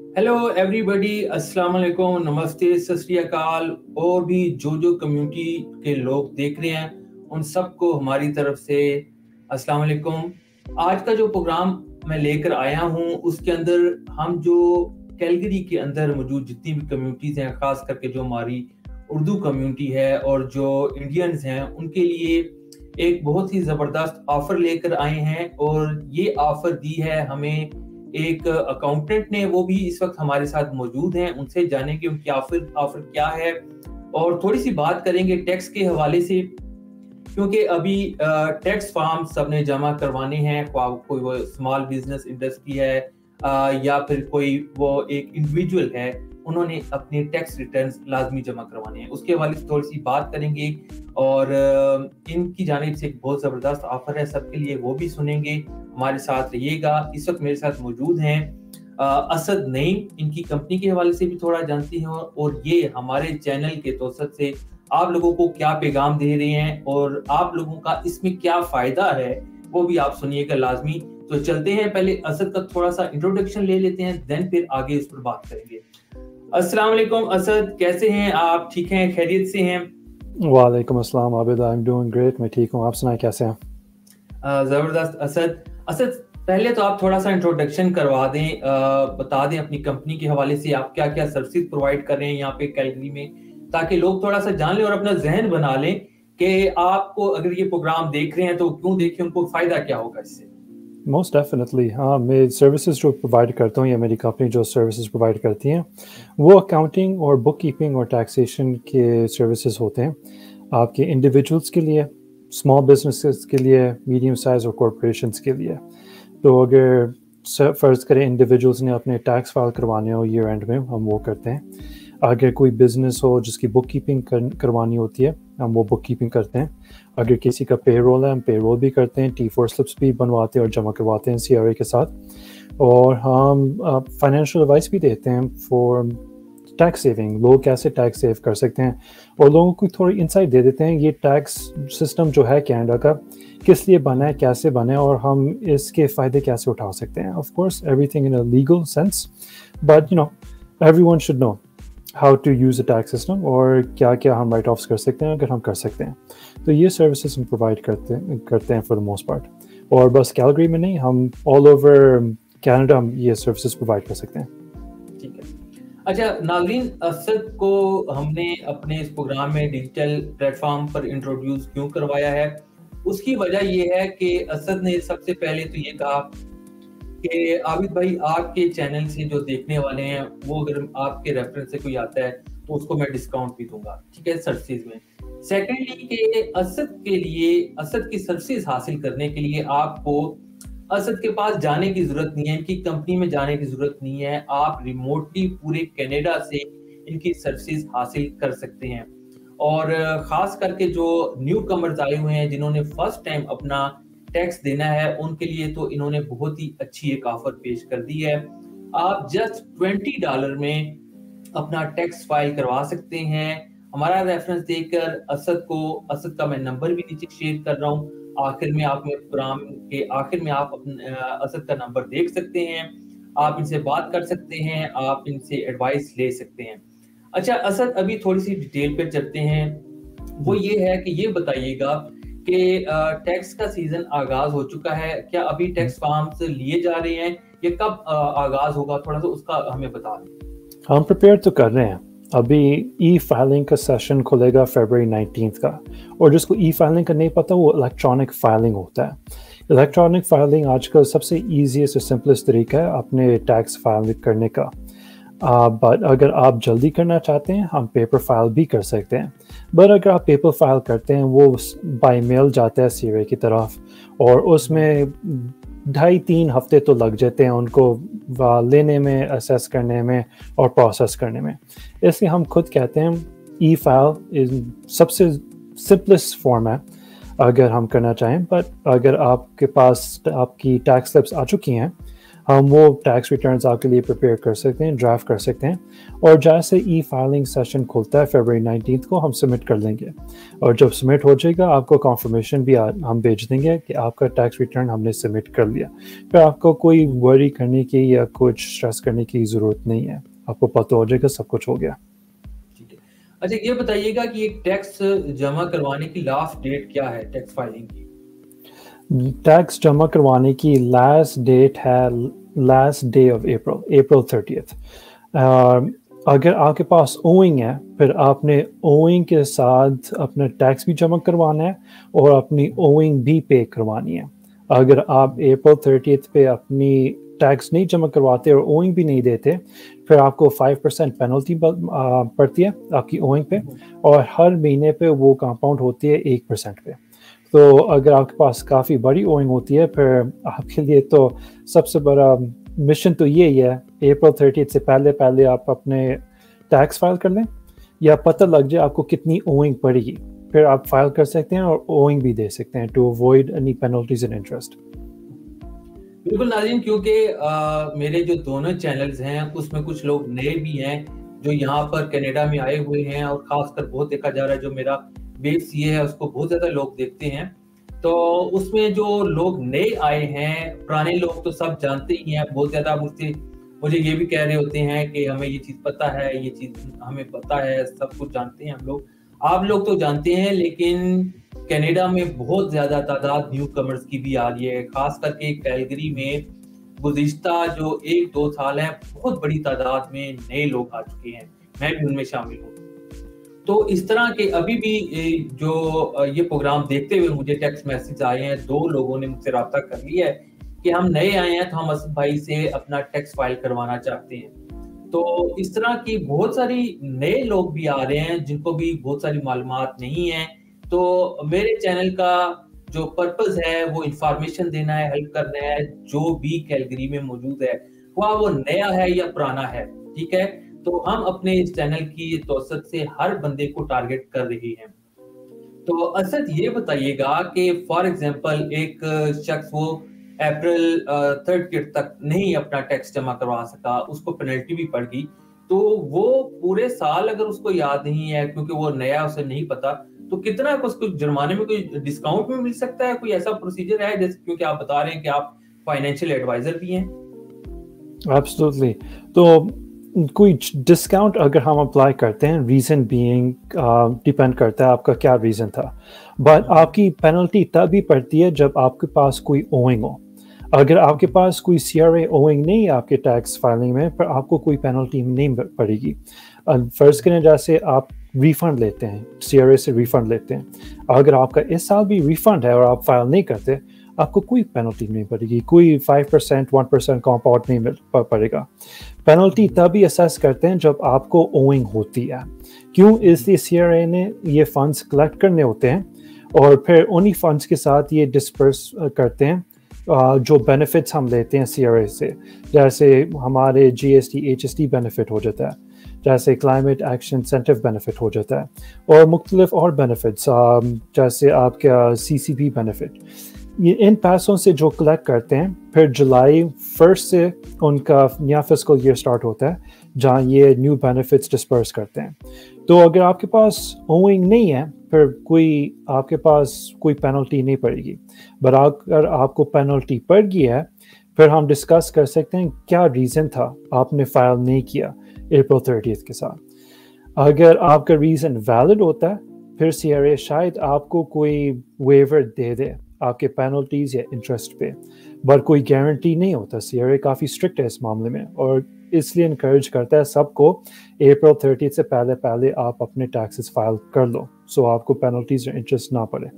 Hello everybody, अस्सलाम वालेकुम, नमस्ते, सत श्री अकाल। और भी जो कम्युनिटी के लोग देख रहे हैं उन सबको हमारी तरफ से अस्सलाम वालेकुम। आज का जो प्रोग्राम मैं लेकर आया हूं उसके अंदर हम जो कैलगरी के अंदर मौजूद जितनी भी कम्युनिटीज़ हैं, ख़ास करके जो हमारी उर्दू कम्युनिटी है और जो इंडियंस हैं, उनके लिए एक बहुत ही ज़बरदस्त ऑफ़र लेकर आए हैं। और ये ऑफ़र दी है हमें एक अकाउंटेंट ने, वो भी इस वक्त हमारे साथ मौजूद हैं। उनसे जानेंगे उनकी ऑफर क्या है और थोड़ी सी बात करेंगे टैक्स के हवाले से, क्योंकि अभी टैक्स फॉर्म सबने जमा करवाने हैं। कोई वो स्मॉल बिजनेस इंडस्ट्री है या फिर कोई वो एक इंडिविजुअल है, उन्होंने अपने टैक्स रिटर्न्स लाजमी जमा करवाने हैं। उसके हवाले से थोड़ी सी बात करेंगे और इनकी जानिब से एक बहुत ज़बरदस्त ऑफर है सबके लिए, वो भी सुनेंगे। हमारे साथ रहिएगा। इस वक्त मेरे साथ मौजूद हैं असद नईम, इनकी कंपनी के हवाले से भी थोड़ा जानते हैं और ये हमारे चैनल के तौसत से आप लोगों को क्या पैगाम दे रहे हैं और आप लोगों का इसमें क्या फायदा है वो भी आप सुनिएगा लाजमी। तो चलते हैं, पहले असद का थोड़ा सा इंट्रोडक्शन ले लेते हैं, देन फिर आगे इस पर बात करेंगे। अस्सलाम वालेकुम असद, कैसे हैं आप? ठीक हैं, खैरियत से हैं? वालेकुम अस्सलाम Abid, I am doing great, मैं ठीक हूँ। आप सुनाएं कैसे हैं? ज़बरदस्त। असद पहले तो आप थोड़ा सा इंट्रोडक्शन करवा दें, बता दें अपनी कंपनी के हवाले से आप क्या क्या सर्विसेज प्रोवाइड कर रहे हैं यहाँ पे कैलगरी में, ताकि लोग थोड़ा सा जान लें और अपना जहन बना लें कि आपको अगर ये प्रोग्राम देख रहे हैं तो क्यों देखें, उनको फायदा क्या होगा इससे। मोस्ट डेफिनेटली, हाँ, मैं सर्विसेज जो प्रोवाइड करता हूँ या मेरी कंपनी जो सर्विसेज प्रोवाइड करती हैं वो अकाउंटिंग और बुक कीपिंग और टैक्सेशन के सर्विसेज होते हैं आपके इंडिविजुअल्स के लिए, स्मॉल बिजनेसेस के लिए, मीडियम साइज और कॉरपोरेशंस के लिए। तो अगर फ़र्ज़ करें इंडिविजुअल्स ने अपने टैक्स फाइल करवाने हो ईयर एंड में, हम वो करते हैं। अगर कोई बिज़नेस हो जिसकी बुक कीपिंग करवानी होती है, हम वो बुक कीपिंग करते हैं। अगर किसी का पेरोल है, हम पेरोल भी करते हैं, T4 स्लिप्स भी बनवाते हैं और जमा करवाते हैं CRA के साथ। और हम फाइनेंशियल एडवाइस भी देते हैं फॉर टैक्स सेविंग, लोग कैसे टैक्स सेव कर सकते हैं और लोगों को थोड़ी इंसाइट दे देते हैं ये टैक्स सिस्टम जो है कनाडा का किस लिए बना है, कैसे बना है और हम इसके फ़ायदे कैसे उठा सकते हैं। Of course everything in a legal sense, but everyone should know how to use a tax system और क्या क्या हम राइट ऑफ्स कर सकते हैं अगर हम कर सकते हैं। तो ये सर्विसेज हम प्रोवाइड करते हैं फॉर द मोस्ट पार्ट। और बस कैलगरी में नहीं, हम ऑल ओवर कनाडा हम ये सर्विसेज प्रोवाइड कर सकते हैं। ठीक है। अच्छा नाज़रीन, असद को हमने अपने इस प्रोग्राम में डिजिटल प्लेटफॉर्म पर इंट्रोड्यूस क्यों करवाया है, उसकी वजह ये है कि असद ने सबसे पहले तो ये कहा कि आबिद भाई, आपके चैनल से जो देखने वाले हैं वो अगर आपके रेफरेंस से कोई आता है तो उसको मैं डिस्काउंट भी दूंगा, ठीक है, सर्विसेज में। सेकेंडली कि असद की सर्विसेज हासिल करने के लिए आपको असद के पास जाने की जरूरत नहीं है, इनकी कंपनी में जाने की जरूरत नहीं है। आप रिमोटली पूरे कनाडा से इनकी सर्विसेज हासिल कर सकते हैं। और खास करके जो न्यू कमर्स आए हुए हैं जिन्होंने फर्स्ट टाइम अपना टैक्स देना है, उनके लिए तो इन्होंने बहुत ही अच्छी एक ऑफर पेश कर दी है। आप जस्ट $20 में अपना टैक्स फाइल करवा सकते हैं। हमारा रेफरेंस देकर असद का मैं नंबर भी नीचे शेयर कर रहा हूँ। आखिर में आप प्रोग्राम के आखिर में आप असद का नंबर देख सकते हैं, आप इनसे बात कर सकते हैं, आप इनसे एडवाइस ले सकते हैं। अच्छा असद, अभी थोड़ी सी डिटेल पे चलते हैं। वो ये है कि ये बताइएगा कि टैक्स का सीजन आगाज हो चुका है, क्या अभी टैक्स फॉर्म्स लिए जा रहे हैं, ये कब आगाज होगा, थोड़ा सा उसका हमें बता दें। हम प्रिपेयर तो कर रहे हैं। अभी ई फाइलिंग का सेशन खुलेगा February 19 का, और जिसको ई फाइलिंग का नहीं पता वो इलेक्ट्रॉनिक फाइलिंग होता है। इलेक्ट्रॉनिक फाइलिंग आजकल सबसे ईजीएस्ट और सिंपलेस्ट तरीका है अपने टैक्स फाइल करने का। बट अगर आप जल्दी करना चाहते हैं हम पेपर फाइल भी कर सकते हैं। बट अगर आप पेपर फाइल करते हैं वो बाय मेल जाता है CRA की तरफ, और उसमें 2.5-3 हफ्ते तो लग जाते हैं उनको लेने में, असेस करने में और प्रोसेस करने में। इसलिए हम खुद कहते हैं ई फाइल सबसे सिंपलेस्ट फॉर्म है अगर हम करना चाहें। बट अगर आपके पास आपकी टैक्स स्लिप्स आ चुकी हैं, ہم وہ ٹیکس ریٹرنز آپ کے لیے پریپیئر کر سکتے ہیں, ڈرافٹ کر سکتے ہیں, اور جیسے ای فائلنگ سیشن کھلتا ہے فیبرری 19 کو ہم سبمٹ کر دیں گے, اور جب سبمٹ ہو جائے گا آپ کو کنفرمیشن بھی ہم بھیج دیں گے کہ آپ کا ٹیکس ریٹرن ہم نے سبمٹ کر لیا. پھر آپ کو کوئی وری کرنے کی یا کچھ اسٹریس کرنے کی ضرورت نہیں ہے, آپ کو پتہ ہو جائے گا سب کچھ ہو گیا. اچھا یہ بتائیے گا کہ ایک ٹیکس جمع کروانے کی لاسٹ ڈیٹ کیا ہے ٹیکس فائلنگ کی؟ ٹیکس جمع کروانے کی لاسٹ ڈیٹ ہے last day of April 30th. اگر آپ کے پاس اوئنگ ہے پھر آپ نے اوئنگ کے ساتھ اپنا ٹیکس بھی جمع کروانا ہے اور اپنی اوئنگ بھی پے کروانی ہے. اگر آپ اپریل 30th پہ اپنی ٹیکس نہیں جمع کرواتے اور اوئنگ بھی نہیں دیتے پھر آپ کو 5% پینلٹی پڑتی ہے آپ کی اوئنگ پہ, اور ہر مہینے پہ وہ کمپاؤنڈ ہوتی ہے 1% پہ. تو اگر آپ کے پاس کافی بڑی اوئنگ ہوتی ہے پھر آپ کے لیے تو سب سے بڑا مشن تو یہی ہے اپریل 30 سے پہلے آپ اپنے ٹیکس فائل کر لیں, یا پتہ لگ جائے آپ کو کتنی اوئنگ پڑے گی, پھر آپ فائل کر سکتے ہیں اور اوئنگ بھی دے سکتے ہیں to avoid any penalties and interest. بالکل ناظرین, کیونکہ میرے جو دونوں چینلز ہیں اس میں کچھ لوگ نئے بھی ہیں جو یہاں پر کینیڈا میں آئے ہوئے ہیں, اور خاص کر بہت دیکھا جا رہا ہے جو میرا بیس یہ ہے اس کو بہت زیادہ لوگ دیکھتے ہیں. تو اس میں جو لوگ نئے آئے ہیں, پرانے لوگ تو سب جانتے ہی ہیں, بہت زیادہ مجھے یہ بھی کہہ رہے ہوتے ہیں کہ ہمیں یہ چیز پتہ ہے, یہ چیز ہمیں پتہ ہے, سب کچھ جانتے ہیں ہم لوگ. آپ لوگ تو جانتے ہیں, لیکن کینیڈا میں بہت زیادہ تعداد نیو کمرز کی بھی آ رہی ہے, خاص کر کے کیلگری میں گزشتہ جو 1-2 سال ہیں بہت بڑی تعداد میں نئے لوگ آ چکے ہیں, میں بھی ان میں شامل ہوں. تو اس طرح کے ابھی بھی جو یہ پروگرام دیکھتے ہوئے مجھے ٹیکسٹ میسج آئے ہیں, 2 لوگوں نے مجھ سے رابطہ کر لیا ہے کہ ہم نئے آئے ہیں تو ہم اسد بھائی سے اپنا ٹیکس فائل کروانا چاہتے ہیں. تو اس طرح کی بہت ساری نئے لوگ بھی آ رہے ہیں جن کو بھی بہت ساری معلومات نہیں ہیں. تو میرے چینل کا جو پرپز ہے وہ انفارمیشن دینا ہے, ہیلپ کرنا ہے, جو بھی کیلگری میں موجود ہے وہ نیا ہے یا پرانا ہے, ٹھیک ہے. تو ہم اپنے اس چینل کی توسط سے ہر بندے کو ٹارگٹ کر رہے ہیں. تو اسد یہ بتائیے گا کہ فار ایگزامپل ایک شخص وہ اپریل 30 تک نہیں اپنا ٹیکس جمع کروا سکا, اس کو پینلٹی بھی پڑ گئی, تو وہ پورے سال اگر اس کو یاد نہیں ہے کیونکہ وہ نیا اسے نہیں پتا, تو کتنا اس کو جرمانے میں کوئی ڈسکاؤنٹ میں مل سکتا ہے؟ کوئی ایسا پروسیجر ہے جیسے کیونکہ آپ بتا رہے ہیں کہ آپ فائنینشیل ایڈوائزر بھی ہیں. ایبسولوٹلی. تو کوئی ڈسکاؤنٹ اگر ہم اپلائی کرتے ہیں, ریزن بینگ ڈیپینڈ کرتا ہے آپ کا کیا ریزن تھا, بٹ آپ کی پینلٹی تب ہی پڑتی ہے جب آپ کے پاس کوئی اوئنگ ہو. اگر آپ کے پاس کوئی سی آر اے اوئنگ نہیں ہے آپ کے ٹیکس فائلنگ میں, پھر آپ کو کوئی پینلٹی نہیں پڑے گی. فرض کریں جیسے آپ ریفنڈ لیتے ہیں, سی آر اے سے ریفنڈ لیتے ہیں, اگر آپ کا اس سال بھی ریفنڈ ہے اور آپ فائل نہیں کرتے آپ کو کوئی پینلٹی نہیں پڑے گی, کوئی 5% 1% کمپاؤنڈ نہیں پڑے گا. پینلٹی تبھی اسیس کرتے ہیں جب آپ کو اوئنگ ہوتی ہے. کیوں؟ اس لیے سی آر اے نے یہ فنڈس کلیکٹ کرنے ہوتے ہیں اور پھر انہی فنڈس کے ساتھ یہ ڈسپرس کرتے ہیں جو بینیفٹس ہم لیتے ہیں سی آر اے سے. جیسے ہمارے G S T H S T benefit ہو جاتا ہے, جیسے کلائمیٹ ایکشن انسینٹیو بینیفٹ ہو جاتا ہے, اور مختلف اور بینیفٹس جیسے آپ کا سی سی پی بینیفٹ. یہ ان پیسوں سے جو کلیکٹ کرتے ہیں پھر جولائی 1 سے ان کا نیا فسکل ایئر سٹارٹ ہوتا ہے جہاں یہ نیو بینیفٹس ڈسپرس کرتے ہیں. تو اگر آپ کے پاس اوئنگ نہیں ہے پھر آپ کے پاس کوئی پینلٹی نہیں پڑے گی. بٹ اگر آپ کو پینلٹی پڑ گئی ہے پھر ہم ڈسکس کر سکتے ہیں کیا ریزن تھا آپ نے فائل نہیں کیا اپریل 30 کے ساتھ. اگر آپ کا ریزن ویلڈ ہوتا ہے پھر سی آر اے شاید آپ کو کوئی ویور دے دے آپ کے پینلٹیز یا انٹرسٹ پہ, بٹ کوئی گارنٹی نہیں ہوتا. سی آر اے کافی اسٹرکٹ ہے اس معاملے میں, اور اس لیے انکریج کرتا ہے سب کو اپریل 30 سے پہلے آپ اپنے ٹیکسز فائل کر لو, سو آپ کو پینلٹیز یا انٹرسٹ نہ پڑے.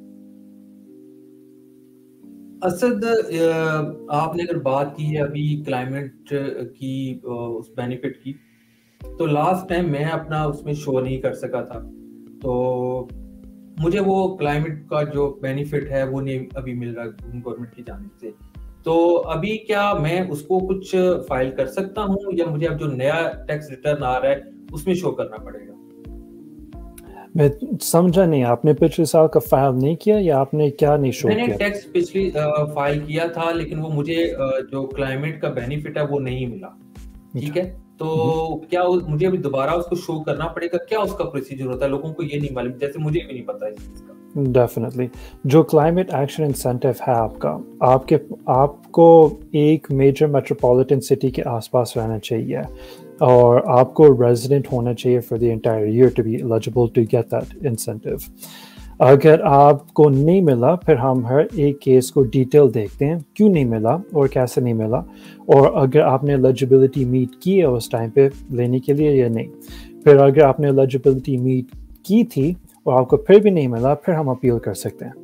اسد آپ نے اگر بات کی ہے ابھی کلائمیٹ کی اس بینیفٹ کی, تو لاسٹ ٹائم میں اپنا اس میں شو نہیں کر سکا تھا, تو مجھے وہ کلائمیٹ کا جو بینیفٹ ہے وہ نہیں ابھی مل رہا گورنمنٹ کی جانب سے. تو ابھی کیا میں اس کو کچھ فائل کر سکتا ہوں یا مجھے اب جو نیا ٹیکس ریٹرن آ رہا ہے اس میں شو کرنا پڑے گا؟ मैं समझा नहीं, आपने पिछले साल का फाइल नहीं किया या आपने क्या नहीं शो मैंने किया? टैक्स पिछली फाइल किया था, लेकिन वो मुझे जो क्लाइमेट का बेनिफिट है वो नहीं मिला। ठीक अच्छा। है, तो क्या मुझे अभी दोबारा उसको शो करना पड़ेगा? क्या उसका प्रोसीजर होता है? लोगों को ये नहीं मालूम, जैसे मुझे भी नहीं पता इस चीज का। डेफिनेटली जो क्लाइमेट एक्शन इंसेंटिव है आपका, आपको एक मेजर मेट्रोपॉलिटन सिटी के आसपास रहना चाहिए और आपको रेजिडेंट होना चाहिए for the entire year to be eligible to get that incentive. अगर आपको नहीं मिला, फिर हम हर एक केस को डिटेल देखते हैं क्यों नहीं मिला और कैसे नहीं मिला, और अगर आपने एलिजिबिलिटी मीट की है उस टाइम पे लेने के लिए या नहीं। फिर अगर आपने एलिजिबिलिटी मीट की थी और आपको फिर भी नहीं मिला, फिर हम अपील कर सकते हैं।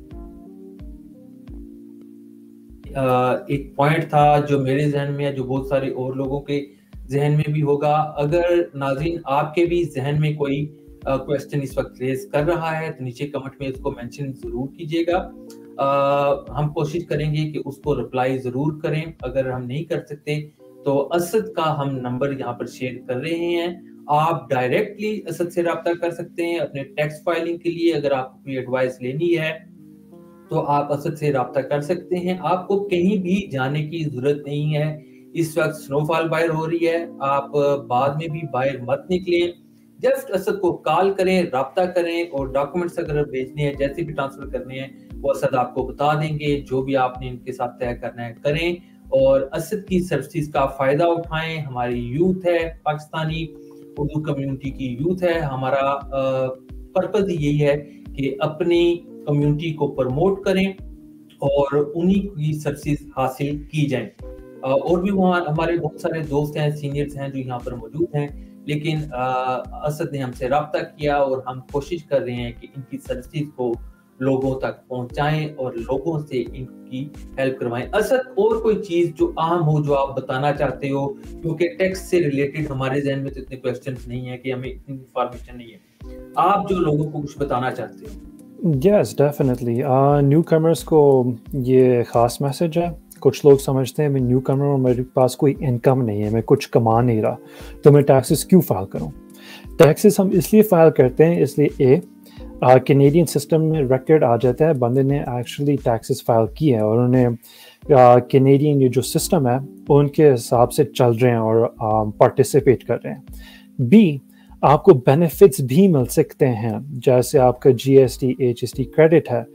एक पॉइंट था जो मेरे जहन में है, जो बहुत सारे और लोगों के जहन में भी होगा। अगर नाज़रीन आपके भी जहन में कोई क्वेश्चन इस वक्त रेज कर रहा है तो नीचे कमेंट में उसको मेंशन जरूर कीजिएगा। हम कोशिश करेंगे कि उसको रिप्लाई जरूर करें। अगर हम नहीं कर सकते तो असद का हम नंबर यहाँ पर शेयर कर रहे हैं, आप डायरेक्टली असद से रब्ता कर सकते हैं अपने टैक्स फाइलिंग के लिए। अगर आपको कोई एडवाइस लेनी है तो आप असद से रब्ता कर सकते हैं। आपको कहीं भी जाने की जरूरत नहीं है। इस वक्त स्नोफॉल बाहर हो रही है, आप बाद में भी बाहर मत निकलें। जस्ट असद को कॉल करें, रब्ता करें, और डॉक्यूमेंट्स अगर भेजने हैं, जैसे भी ट्रांसफर करने हैं, वो असद आपको बता देंगे। जो भी आपने इनके साथ तय करना है करें, और असद की सर्विसेज का फायदा उठाएं। हमारी यूथ है, पाकिस्तानी उर्दू कम्युनिटी की यूथ है, हमारा पर्पज यही है कि अपनी कम्युनिटी को प्रमोट करें और उन्हीं की सर्विसेज हासिल की जाएं। और भी वहाँ हमारे बहुत सारे दोस्त हैं, सीनियर्स हैं जो यहाँ पर मौजूद हैं, लेकिन असद ने हमसे रब्ता किया और हम कोशिश कर रहे हैं कि इनकी सर्विसेज को लोगों तक पहुंचाएं और लोगों से इनकी हेल्प करवाएं। असद, और कोई चीज जो अहम हो जो आप बताना चाहते हो, क्योंकि टैक्स से रिलेटेड हमारे जहन में तो इतने क्वेश्चंस नहीं है कि हमें इतनी इंफॉर्मेशन नहीं है, आप जो लोगों को कुछ बताना चाहते हो? यस डेफिनेटली, न्यू कमर्स को ये ख़ास मैसेज है। कुछ लोग समझते हैं मैं न्यू कमर और मेरे पास कोई इनकम नहीं है, मैं कुछ कमा नहीं रहा, तो मैं टैक्सेस क्यों फ़ाइल करूं? टैक्सेस हम इसलिए फ़ाइल करते हैं, इसलिए कैनेडियन सिस्टम में रिकॉर्ड आ जाता है बंदे ने एक्चुअली टैक्सेस फाइल किए हैं और उन्हें कैनेडियन ये जो सिस्टम है उनके हिसाब से चल रहे हैं और पार्टिसिपेट कर रहे हैं। बी, आपको बेनिफिट्स भी मिल सकते हैं, जैसे आपका GST HST क्रेडिट है,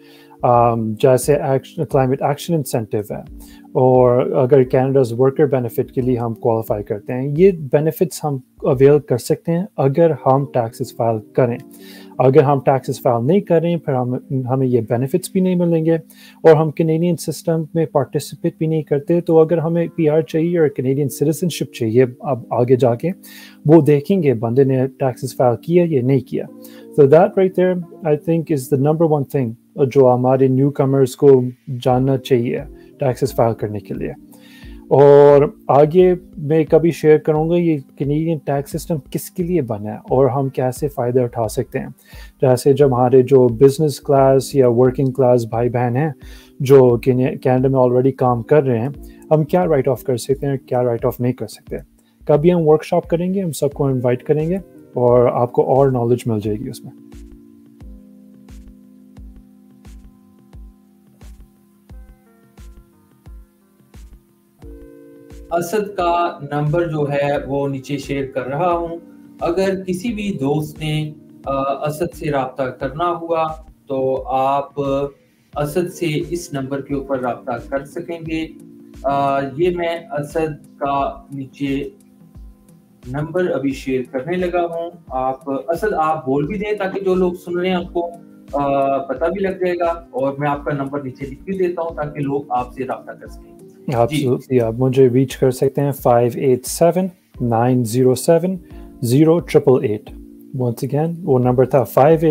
जैसे क्लाइमेट एक्शन इंसेंटिव है, और अगर कैनेडाज वर्कर बेनिफिट के लिए हम क्वालिफाई करते हैं, ये बेनिफिट्स हम अवेल कर सकते हैं अगर हम टैक्सेस फाइल करें। अगर हम टैक्सेस फाइल नहीं करें फिर हमें ये बेनिफिट्स भी नहीं मिलेंगे और हम कैनेडियन सिस्टम में पार्टिसिपेट भी नहीं करते। तो अगर हमें PR चाहिए और कैनेडियन सिटीजनशिप चाहिए अब आगे जाके, वो देखेंगे बंदे ने टैक्सेस फाइल किया या नहीं किया। So that right there, I think, is the number one thing जो हमारे न्यू कमर्स को जानना चाहिए टैक्सेस फाइल करने के लिए। और आगे मैं कभी शेयर करूँगा ये कैनेडियन टैक्स सिस्टम किसके लिए बना है और हम कैसे फ़ायदा उठा सकते हैं। जैसे जब हमारे जो बिजनेस क्लास या वर्किंग क्लास भाई बहन हैं जो कनाडा में ऑलरेडी काम कर रहे हैं, हम क्या राइट ऑफ कर सकते हैं, क्या राइट ऑफ नहीं कर सकते। कभी हम वर्कशॉप करेंगे, हम सबको इन्वाइट करेंगे और आपको और नॉलेज मिल जाएगी उसमें। असद का नंबर जो है वो नीचे शेयर कर रहा हूं। अगर किसी भी दोस्त ने असद से रब्ता करना हुआ तो आप असद से इस नंबर के ऊपर रब्ता कर सकेंगे। ये मैं असद का नीचे नंबर अभी शेयर करने लगा हूं। आप असद आप बोल भी दें ताकि जो लोग सुन रहे हैं उनको पता भी लग जाएगा, और मैं आपका नंबर नीचे लिख भी देता हूं ताकि लोग आपसे रब्ता कर सकें। Absolutely, आप मुझे रीच कर सकते हैं 587-907-0888। Once again, वो नंबर था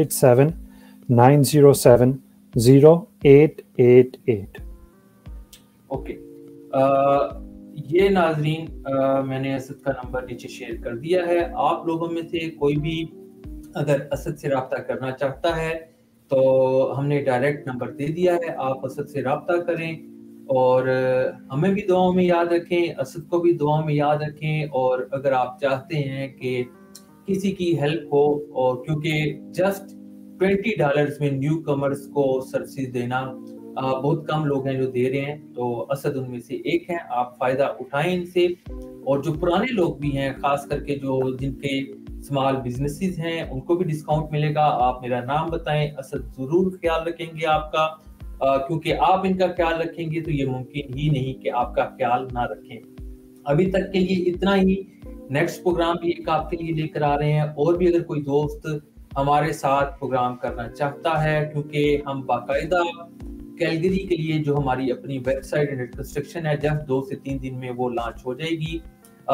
587-907-0888। ओके, ये नाजरीन मैंने असद का नंबर नीचे शेयर कर दिया है। आप लोगों में से कोई भी अगर असद से रब्ता करना चाहता है तो हमने डायरेक्ट नंबर दे दिया है, आप असद से रब्ता करें और हमें भी दुआओं में याद रखें, असद को भी दुआओं में याद रखें। और अगर आप चाहते हैं कि किसी की हेल्प हो, और क्योंकि जस्ट $20 में न्यू कमर्स को सर्विस देना बहुत कम लोग हैं जो दे रहे हैं, तो असद उनमें से एक हैं। आप फायदा उठाएं इनसे, और जो पुराने लोग भी हैं, खास करके जो जिनके स्मॉल बिजनेसेस हैं, उनको भी डिस्काउंट मिलेगा। आप मेरा नाम बताएं, असद जरूर ख्याल रखेंगे आपका, क्योंकि आप इनका ख्याल रखेंगे तो ये मुमकिन ही नहीं कि आपका ख्याल ना रखें। अभी तक के लिए इतना ही। नेक्स्ट प्रोग्राम भी एक आपके लिए लेकर आ रहे हैं, और भी अगर कोई दोस्त हमारे साथ प्रोग्राम करना चाहता है, क्योंकि हम बाकायदा कैलगरी के लिए जो हमारी अपनी वेबसाइट अंडर कंस्ट्रक्शन है, जब 2 से 3 दिन में वो लॉन्च हो जाएगी।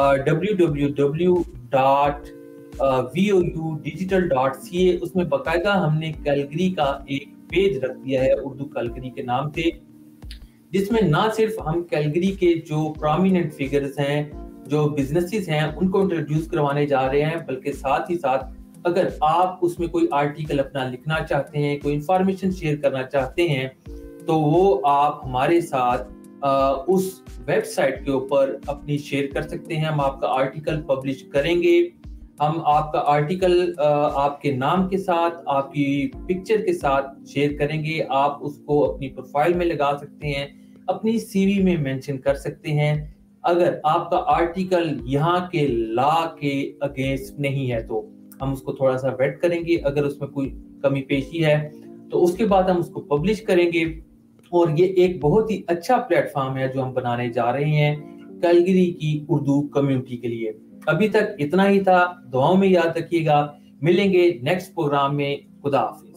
www.voudigital.ca, उसमें बाकायदा हमने कैलगरी का एक पेज रख दिया है उर्दू कैलगरी के नाम से, जिसमें ना सिर्फ हम कैलगरी के जो प्रोमिनेंट फिगर्स हैं, जो बिजनेसेस हैं, उनको इंट्रोड्यूस करवाने जा रहे हैं, बल्कि साथ ही साथ अगर आप उसमें कोई आर्टिकल अपना लिखना चाहते हैं, कोई इंफॉर्मेशन शेयर करना चाहते हैं, तो वो आप हमारे साथ उस वेबसाइट के ऊपर अपनी शेयर कर सकते हैं। हम आपका आर्टिकल पब्लिश करेंगे। हम आपका आर्टिकल आपके नाम के साथ, आपकी पिक्चर के साथ शेयर करेंगे। आप उसको अपनी प्रोफाइल में लगा सकते हैं, अपनी सीवी में मेंशन कर सकते हैं। अगर आपका आर्टिकल यहाँ के लॉ के अगेंस्ट नहीं है तो हम उसको थोड़ा सा वेट करेंगे। अगर उसमें कोई कमी पेशी है तो उसके बाद हम उसको पब्लिश करेंगे। और ये एक बहुत ही अच्छा प्लेटफॉर्म है जो हम बनाने जा रहे हैं कैलगरी की उर्दू कम्युनिटी के लिए। अभी तक इतना ही था। दुआओं में याद रखिएगा। मिलेंगे नेक्स्ट प्रोग्राम में। खुदा हाफिज।